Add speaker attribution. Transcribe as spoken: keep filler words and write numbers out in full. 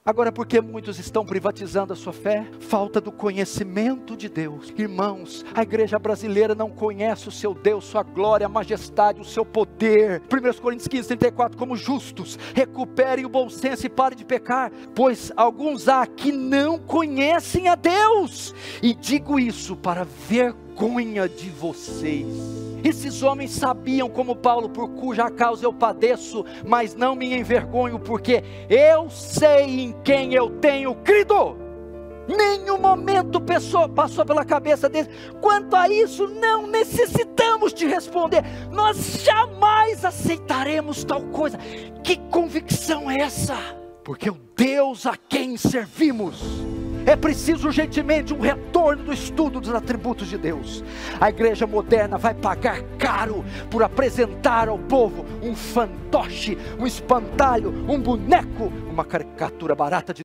Speaker 1: Agora, por que muitos estão privatizando a sua fé? Falta do conhecimento de Deus. Irmãos, a igreja brasileira não conhece o seu Deus, sua glória, a majestade, o seu poder. primeira Coríntios quinze, trinta e quatro, como justos, recuperem o bom senso e parem de pecar, pois alguns há que não conhecem a Deus. E digo isso para vergonha de vocês. Esses homens sabiam, como Paulo, por cuja causa eu padeço, mas não me envergonho, porque eu sei em quem eu tenho crido. Nenhum momento passou, passou pela cabeça deles. Quanto a isso, não necessitamos te responder. Nós jamais aceitaremos tal coisa. Que convicção é essa? Porque o Deus a quem servimos, é preciso urgentemente um retorno do estudo dos atributos de Deus. A igreja moderna vai pagar caro por apresentar ao povo um fantoche, um espantalho, um boneco, uma caricatura barata de